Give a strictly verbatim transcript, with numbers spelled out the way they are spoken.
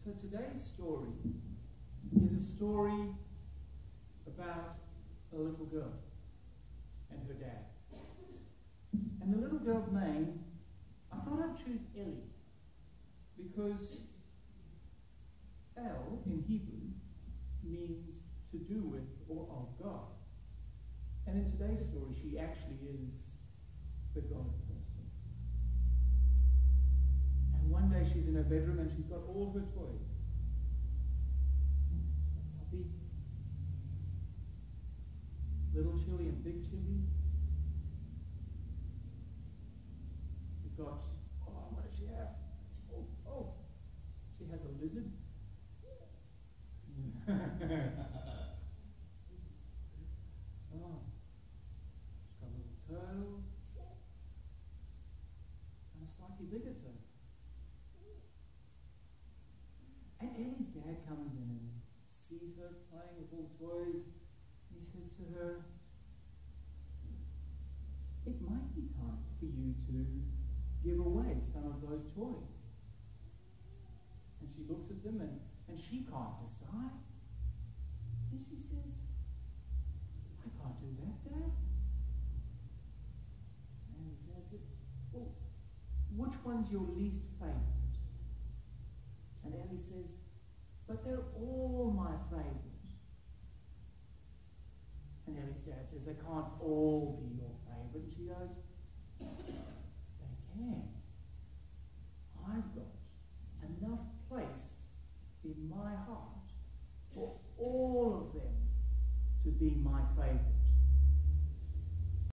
So today's story is a story about a little girl and her dad. And the little girl's name, I thought I'd choose Ellie, because El in Hebrew means to do with or of God. And in today's story, she actually is the God person. And one day she's in her bedroom and she's got all her toys. Puppy, little Chili and big Chili. She's got, oh, what does she have? Oh, oh, she has a lizard. oh, she's got a little turtle and a slightly bigger turtle. And Ellie's dad comes in and sees her playing with all the toys, and he says to her, "It might be time for you to give away some of those toys." And she looks at them and, and she can't decide. And she says, "I can't do that, Dad." And his dad said, "Well, which one's your least favourite?" And Ellie says, "But they're all my favourite." And Ellie's dad says, "They can't all be your favourite." And she goes, "They can. I've got enough place in my heart for all of them to be my favourite."